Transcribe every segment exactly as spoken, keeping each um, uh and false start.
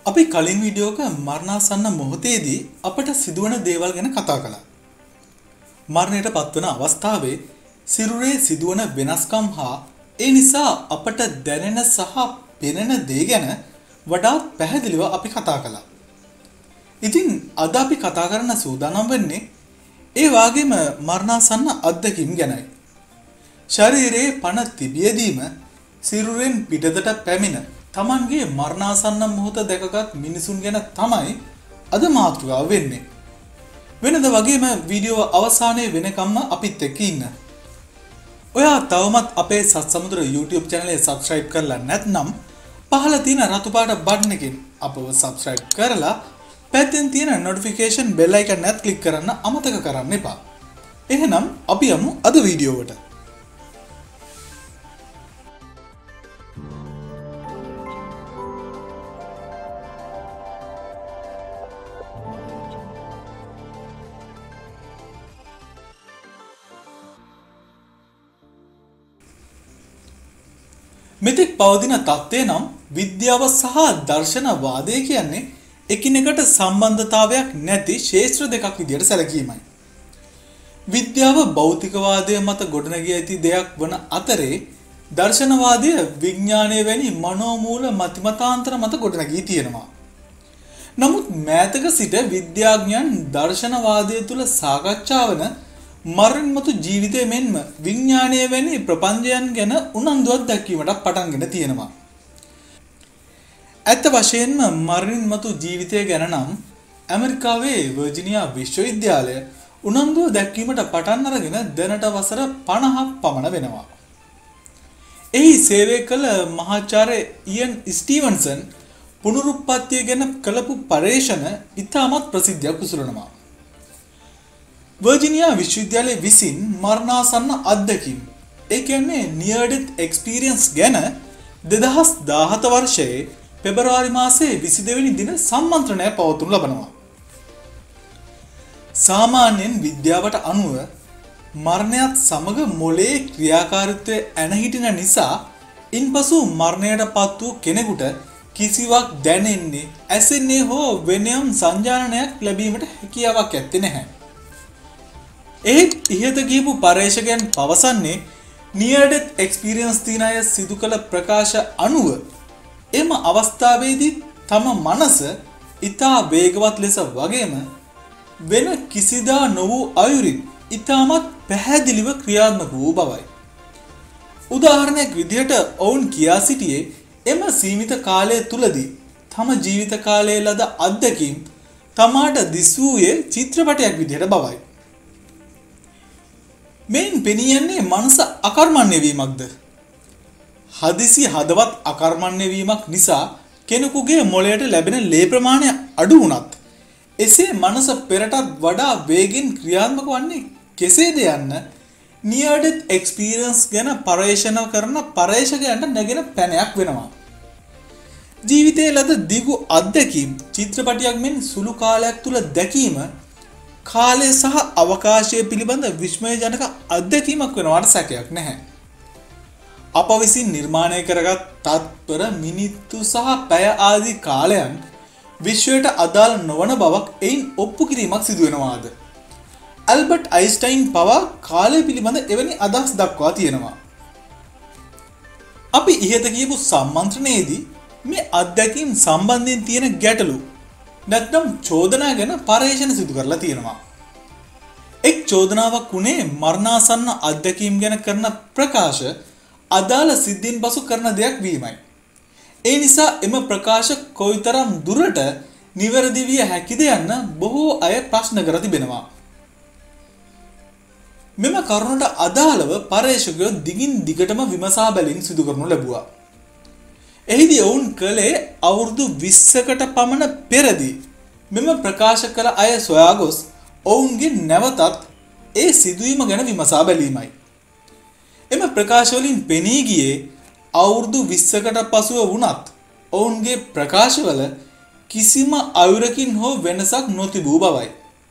අපි කලින් වීඩියෝක මරණාසන්න මොහොතේදී අපට සිදුවන දේවල් ගැන කතා කළා. මරණයට පත්වන අවස්ථාවේ සිරුරේ සිදුවන වෙනස්කම් හා ඒ නිසා අපට දැනෙන සහ පෙනෙන දේ ගැන වඩාත් පැහැදිලිව අපි කතා කළා. ඉතින් අද අපි කතා කරන්න සූදානම් වෙන්නේ ඒ වාගේම මරණාසන්න අත්දැකීම් ගැනයි. ශරීරයේ පණ තිබියදීම සිරුරෙන් පිටතට පැමිණ තමන්ගේ මරණාසන්න මොහොත දැකගත් මිනිසුන් ගැන තමයි අද මාතෘකාව වෙන්නේ. වෙනද වගේම වීඩියෝ අවසානයේ වෙනකම්ම අපිත් එක්ක ඉන්න. ඔයා තවමත් අපේ සත්සමුද්‍ර YouTube channel subscribe කරලා නැත්නම් පහළ තියෙන රතු පාට බටන් එකෙන් අපව subscribe කරලා පැත්තෙන් තියෙන notification bell icon එකත් click කරන්න අමතක කරන්න එපා. එහෙනම් අපි යමු අද වීඩියෝවට. මෙතෙක් පවතින තත්ත්වය නම් විද්‍යාව සහ දර්ශනවාදය කියන්නේ එකිනෙකට සම්බන්ධතාවයක් නැති ක්ෂේත්‍ර දෙකක් විදිහට සැලකීමයි. විද්‍යාව භෞතිකවාදය මත ගොඩනැගී ඇති දෙයක් වන අතරේ දර්ශනවාදය විඥානය වැනි මනෝමූල මතිමතාන්තර මත ගොඩනැගී තියෙනවා. නමුත් මෑතක සිට විද්‍යාඥයන් දර්ශනවාදය තුළ සාකච්ඡා වන මරණ මතු ජීවිතය මෙන්ම විඥානය වැනි ප්‍රපංචයන් ගැන උනන්දුවක් දක්වීමට පටන්ගෙන තියෙනවා. ඇත්ත වශයෙන්ම මරණ මතු ජීවිතය ගැන නම් ඇමරිකාවේ වර්ජිනියා විශ්වවිද්‍යාලය උනන්දුව දැක්වීමට පටන් අරගෙන දැනට වසර පනහක් පමණ වෙනවා. එහි සේවය කළ මහාචාර්ය ඉයන් ස්ටීවන්සන් පුනරුත්පත්තිය ගැන කළපු පර්යේෂණ ඉතාමත් ප්‍රසිද්ධියක් උසුලනවා. වර්ජිනියා විශ්වවිද්‍යාලයේ විසින් මරණාසන්න අත්දැකීම් ඒ කියන්නේ near death experience ගැන දෙදහස් දාහත වර්ෂයේ පෙබරවාරි මාසයේ විසි දෙවැනි දින සම්මන්ත්‍රණය පවත්වනු ලබනවා. සාමාන්‍යයෙන් විද්‍යාවට අනුව මරණයත් සමග මොළයේ ක්‍රියාකාරීත්වය ඇන හිටින නිසා ඉන්පසු මරණයට පත් වූ කෙනෙකුට කිසිවක් දැනෙන්නේ ඇසෙන්නේ හෝ වෙනයම් සංජානනයක් ලැබීමට හැකියාවක් ඇත්තේ නැහැ. ඒත් ඉහත කියපු පර්යේෂකයන් පවසන්නේ near death experience තියන අය සිදු කළ ප්‍රකාශ අනුව එම අවස්ථාවේදී තම මනස ඉතා වේගවත් ලෙස වගේම වෙන කිසිදා නොවූ අයුරින් ඉතාමත් පැහැදිලිව ක්‍රියාත්මක වූ බවයි. උදාහරණයක් විදිහට ඔවුන් කියා සිටියේ එම සීමිත කාලය තුලදී තම ජීවිත කාලයේ ලද අත්දැකීම් තමාට දිස් වූයේ චිත්‍රපටයක් විදිහට බවයි. මෙයින් පෙනී යන්නේ මනස අකර්මණ්‍ය වීමක්ද? හදිසි හදවත් අකර්මණ්‍ය වීමක් නිසා කෙනෙකුගේ මොළයට ලැබෙන ලේ ප්‍රමාණය අඩු වුණත් එසේ මනස පෙරටත් වඩා වේගෙන් ක්‍රියාත්මක වන්නේ කෙසේද යන්න near death experience ගැන පර්යේෂණ කරන පර්යේෂකයන්ට නැගෙන පැනයක් වෙනවා. ජීවිතයේ ලද දිගු අත්දැකීම් චිත්‍රපටයක් මෙන් සුළු කාලයක් තුල දැකීම කාලය සහ අවකාශය පිළිබඳ විස්මයජනක අත්දැකීමක් වෙනවට සැකයක් නැහැ. අප විසින් නිර්මාණය කරගත් තත්පර මිනිත්තු සහ පැය ආදී කාලයන් විශ්වයට අදාළ නොවන බවක් එයින් ඔප්පු කිරීමක් සිදු වෙනවාද? ඇල්බර්ට් අයින්ස්ටයින් පවා කාලය පිළිබඳ එවැනි අදහස් දක්වා තියෙනවා. අපි ඉහත කියපු සම්මන්ත්‍රණයේදී මේ අත්දැකීම් සම්බන්ධයෙන් තියෙන ගැටලු නැත්නම් චෝදනා ගැන පර්යේෂණ සිදු කරලා තියෙනවා. එක් චෝදනාවක් වුණේ මරණාසන්න අත්දැකීම් ගැන කරන ප්‍රකාශ අදාළ සිද්ධීන් පසු කරන දෙයක් වීමයි. ඒ නිසා එම ප්‍රකාශ කොයිතරම් දුරට නිවැරදි විය හැකිද යන්න බොහෝ අය ප්‍රශ්න කර තිබෙනවා. මෙම කරුණට අදාළව පර්යේෂකයෝ දිගින් දිගටම විමසා බැලින් සිදු කරනු ලැබුවා. එහිදී ඔවුන් කළේ අවුරුදු විස්සකට පමණ පෙරදී මෙම ප්‍රකාශ කළ අය සොයා ගොස් ඔවුන්ගේ නැවතත් ඒ සිදුවීම ගැන විමසා බැලීමයි. එම ප්‍රකාශවලින් පෙනී ගියේ අවුරුදු විස්සකට පසුව වුණත් ඔවුන්ගේ ප්‍රකාශවල කිසිම අයුරකින් හෝ වෙනසක් නොතිබූ බවයි.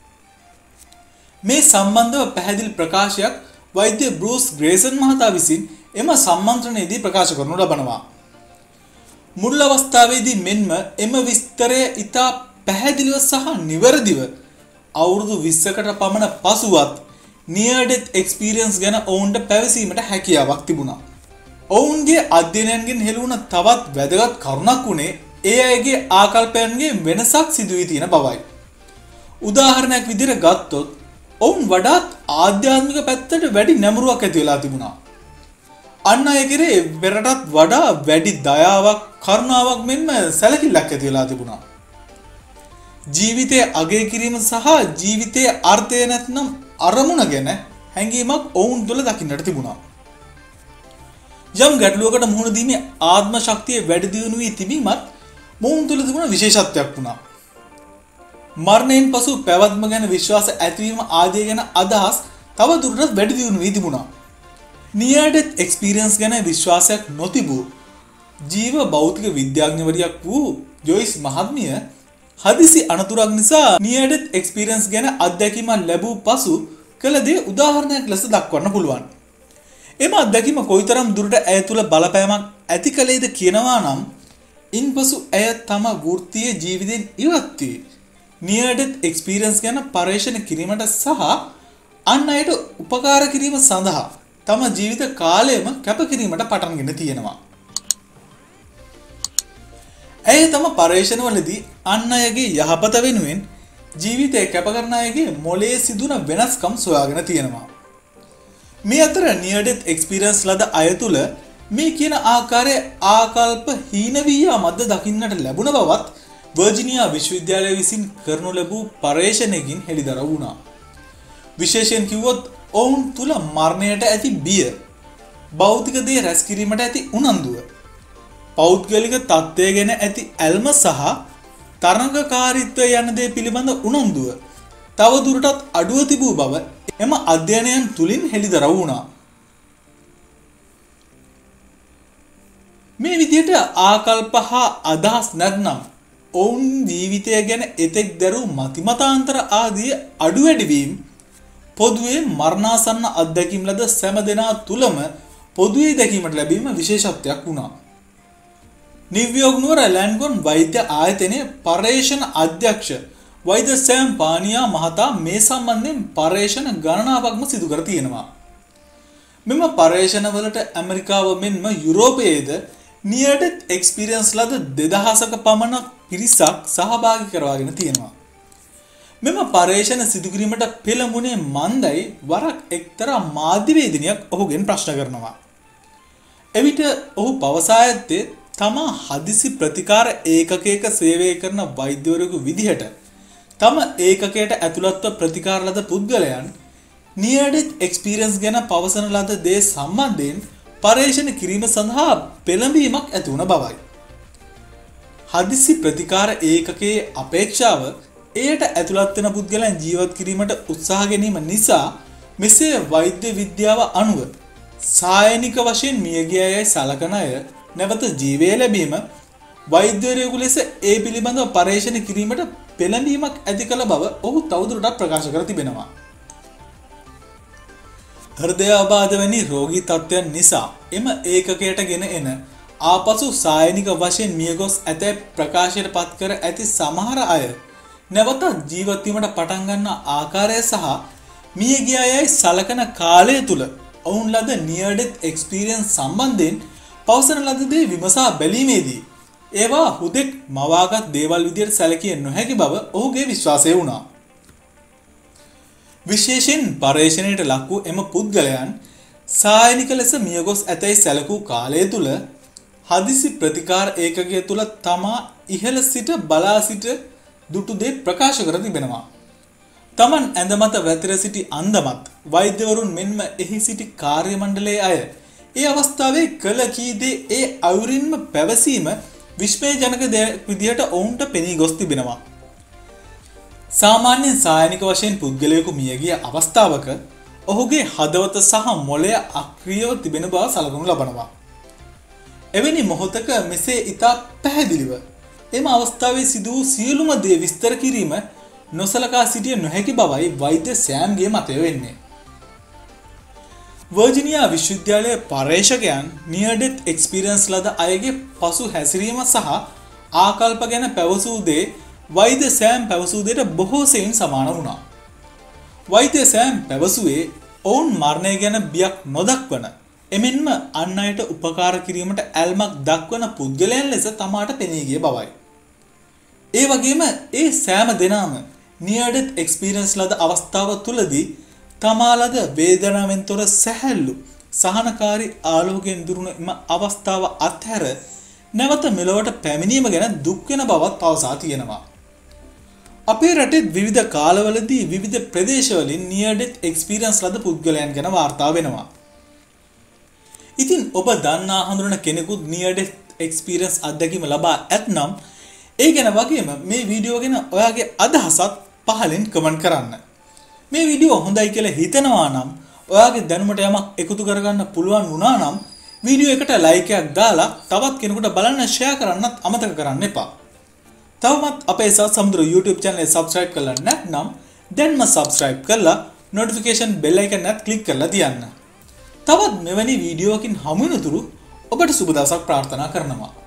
මේ සම්බන්ධව පැහැදිලි ප්‍රකාශයක් වෛද්‍ය බෲස් ග්‍රේසන් මහතා විසින් එම සම්මන්ත්‍රණයේදී ප්‍රකාශ කරනු ලබනවා. මුල් අවස්ථාවේදී මෙන්ම එම විස්තරය ඉතා පැහැදිලිව සහ නිවැරදිව අවුරුදු විස්සකට පමණ පසුවත් near death experience ගැන ඔවුන්ට පැවසීමට හැකියාවක් තිබුණා. ඔවුන්ගේ අධ්‍යයනයන්ගෙන් හෙළුණ තවත් වැදගත් කරුණක් වුණේ ඒ අයගේ ආකල්පයන්ගේ වෙනසක් සිදු වී තියෙන බවයි. උදාහරණයක් විදිහට ගත්තොත් ඔවුන් වඩාත් ආධ්‍යාත්මික පැත්තට වැඩි නැඹුරුවක් ඇති වෙලා තිබුණා. අන් අය කෙරේ පෙරටත් වඩා වැඩි දයාවක් කරුණාවක් මෙන්ම සැලකිල්ලක් ඇති වෙලා තිබුණා. ජීවිතයේ අගය කිරීම සහ ජීවිතයේ අර්ථය නැත්නම් අරමුණ ගැන හැඟීමක් ඔවුන් තුළ දකින්නට තිබුණා. යම් ගැටලුවකට මුහුණ දීමේ ආත්ම ශක්තිය වැඩි දියුණු වී තිබීමත් මොවුන් තුළ තිබුණ විශේෂත්වයක් වුණා. මරණයෙන් පසු පැවැත්ම ගැන විශ්වාස ඇතිවීම ආදිය ගැන අදහස් තව දුරටත් වැඩි දියුණු වී තිබුණා. near death experience ගැන විශ්වාසයක් නොතිබූ ජීව භෞතික විද්‍යාඥවරියක් වූ ජොයිස් මහත්මිය හදිසි අනතුරක් නිසා near death experience ගැන අත්දැකීමක් ලැබූ පසු කළ දේ උදාහරණයක් ලෙස දක්වන්න පුළුවන්. එම අත්දැකීම කොයිතරම් දුරට ඇය තුළ බලපෑමක් ඇති කළේද කියනවා නම් ඉන්පසු ඇය තම වෘත්තීය ජීවිතයෙන් ඉවත් වී near death experience ගැන පර්යේෂණ කිරීමට සහ අන් අයට උපකාර කිරීම සඳහා තම ජීවිත කාලයම කැප කිරීමට පටන්ගෙන තියෙනවා. ඇය තම පර්යේෂණවලදී අන් අයගේ යහපත වෙනුවෙන් ජීවිතය කැප කරන අයගේ මොළයේ සිදුවන වෙනස්කම් සොයාගෙන තියෙනවා. මේ අතර near death experience ලද අය තුළ මේ කියන ආකාරයේ ආකල්ප හීන වී යාමක්ද දකින්නට ලැබුණ බවත් වර්ජිනියා විශ්වවිද්‍යාලය විසින් කරනු ලැබූ පර්යේෂණයකින් හෙළිදරව් වුණා. විශේෂයෙන් කිව්වොත් ඔවුන් තුළ මරණයට ඇති බිය, භෞතික දේ රැස් කිරීමට ඇති උනන්දුව, පෞද්ගලික තත්ත්වය ගැන ඇති ඇල්ම සහ තරඟකාරීත්වය යන දේ පිළිබඳ උනන්දුව තව දුරටත් අඩුව තිබූ බව එම අධ්‍යයනයන් තුලින් හෙළිදරව් වුණා. මේ විදිහට ආකල්ප හා අදහස් නැත්නම් ඔවුන් ජීවිතය ගැන එතෙක් දැරූ මතිමතාන්තර ආදී අඩු වැඩි වීම පොදුවේ මරණාසන්න අත්දැකීම් ලද සෑම දෙනා තුළම පොදුවේ දැකීමට ලැබීම විශේෂත්වයක් වුණා. නිව්යෝර්ක් නුවර ලැන්ගොන් වෛද්‍ය ආයතනයේ පර්යේෂණ අධ්‍යක්ෂ වෛද්‍ය සෑම් පානියා මහතා මේ සම්බන්ධයෙන් පර්යේෂණ ගණනාවක්ම සිදු කර තියෙනවා. මෙම පර්යේෂණවලට ඇමරිකාව මෙන්ම යුරෝපයේද near death experience ලද දෙදහසක පමණ පිරිසක් සහභාගී කරවාගෙන තියෙනවා. මෙම පර්යේෂණ සිදු කිරීමට පෙළඹුණේ මන්දයි වරක් එක්තරා මාධ්‍යවේදිනියක් ඔහුගෙන් ප්‍රශ්න කරනවා. එවිට ඔහු පවසා ඇත්තේ තමා හදිසි ප්‍රතිකාර ඒකකයක සේවය කරන වෛද්‍යවරයෙකු විදිහට තම ඒකකයට ඇතුළත්ව ප්‍රතිකාර ලද පුද්ගලයන් near death experience ගැන පවසන ලද දේ සම්බන්ධයෙන් පර්යේෂණ කිරීම සඳහා පෙළඹීමක් ඇති වුණ බවයි. හදිසි ප්‍රතිකාර ඒකකයේ අපේක්ෂාව එයට ඇතුළත් වෙන පුද්ගලයන් ජීවත් කිරීමට උත්සාහ ගැනීම නිසා මෙසේ වෛද්‍ය විද්‍යාව අනුව සායනික වශයෙන් මියගිය අය සලකන අය නැවත ජීවය ලැබීම වෛද්‍යවරයෙකු ලෙස ඒ පිළිබඳව පර්යේෂණ කිරීමට පෙළඹීමක් ඇති කළ බව ඔහු තවදුරටත් ප්‍රකාශ කර තිබෙනවා. හෘදයාබාධ වැනි රෝගී තත්ත්වයන් නිසා එම ඒකකයට ගෙන එන ආපසු සායනික වශයෙන් මියගොස් ඇතැයි ප්‍රකාශයට පත් කර ඇති සමහර අය නැවත ජීවත් වීමට පටන් ගන්න ආකාරය සහ මියගිය අයයි සලකන කාලය තුල ඔවුන් ලද near death experience සම්බන්ධයෙන් පවසන ලද දේ විමසා බැලීමේදී ඒවා හුදෙක් මවාගත් දේවල් විදියට සැලකිය නොහැකි බව ඔහුගේ විශ්වාසය වුණා. විශේෂයෙන් පර්යේෂණයට ලක් වූ එම පුද්ගලයන් සායනික ලෙස මියගොස් ඇතැයි සැලකූ කාලය තුල හදිසි ප්‍රතිකාර ඒකකය තුල තමා ඉහළ සිට බලා සිට දුටු දේ ප්‍රකාශ කර තිබෙනවා. තමන් ඇඳ මත වැතිර සිටි අන්දමත් වෛද්‍යවරුන් මෙන්ම එහි සිටි කාර්ය මණ්ඩලයේ අය ඒ අවස්ථාවේ කළ කී දේ ඒ අයුරින්ම පැවසීම විශ්මයජනක දෙයක් විදිහට ඔවුන්ට පෙනී ගොස් තිබෙනවා. සාමාන්‍යයෙන් සායනික වශයෙන් පුද්ගලයෙකු මියගිය අවස්ථාවක ඔහුගේ හදවත සහ මොළය අක්‍රියව තිබෙන බව සලකනු ලබනවා. එවැනි මොහොතක මෙසේ ඉතා පැහැදිලිව එම අවස්ථාවේ සිදු වූ සියලුම දේ විස්තර කිරීම නොසලකා සිටිය නොහැකි බවයි වෛද්‍ය සෑම්ගේ මතය වෙන්නේ. වර්ජිනියා විශ්වවිද්‍යාලයේ පර්යේෂකයන් නියර් ඩෙත් එක්ස්පීරියන්ස් ලද අයගේ පසු හැසිරීම සහ ආකල්ප ගැන පැවසූ දේ වෛද්‍ය සෑම් පැවසූ දෙයට බොහෝ සෙයින් සමාන වුණා. වෛද්‍ය සෑම් පැවසුවේ ඔවුන් මරණය ගැන බියක් නොදක්වන එමෙන්ම අන් අයට උපකාර කිරීමට ඇල්මක් දක්වන පුද්ගලයන් ලෙස තමාට පෙනී ගිය බවයි. ඒ වගේම ඒ සෑම දෙනාම නියර් ඩෙත් එක්ස්පීරියන්ස් ලද අවස්ථාව තුලදී තමා ලද වේදනාවෙන් තොර සැහැල්ලු සහනකාරී ආලෝකයෙන් දුරුණු එම අවස්ථාව අත්හැර නැවත මෙලොවට පැමිණීම ගැන දුක් වෙන බවත් පවසා තියෙනවා. අපේ රටේ විවිධ කාලවලදී විවිධ ප්‍රදේශවලින් නියර් ඩෙත් එක්ස්පීරියන්ස් ලද පුද්ගලයන් ගැන වාර්තා වෙනවා. ඉතින් ඔබ දන්නා හඳුනන කෙනෙකුත් නියර් ඩෙත් එක්ස්පීරියන්ස් අත්දැකීම ලබා ඇතනම් ඒ ගැන වගේම මේ වීඩියෝ ගැන ඔයාගේ අදහසත් පහලින් කමෙන්ට් කරන්න. මේ වීඩියෝ හොඳයි කියලා හිතනවා නම් ඔයාගේ දැනුමට යමක් එකතු කරගන්න පුළුවන් වුණා නම් වීඩියෝ එකට ලයික් එකක් දාලා තවත් කෙනෙකුට බලන්න ෂෙයා කරන්නත් අමතක කරන්න එපා. තවමත් අපේ සත් සමුද්‍ර YouTube channel එක subscribe කරලා නැත්නම් දැන්ම subscribe කරලා notification bell icon එකත් click කරලා තියන්න. තවත් මෙවැනි වීඩියෝකින් හමු වෙනතුරු ඔබට සුබ දවසක් ප්‍රාර්ථනා කරනවා.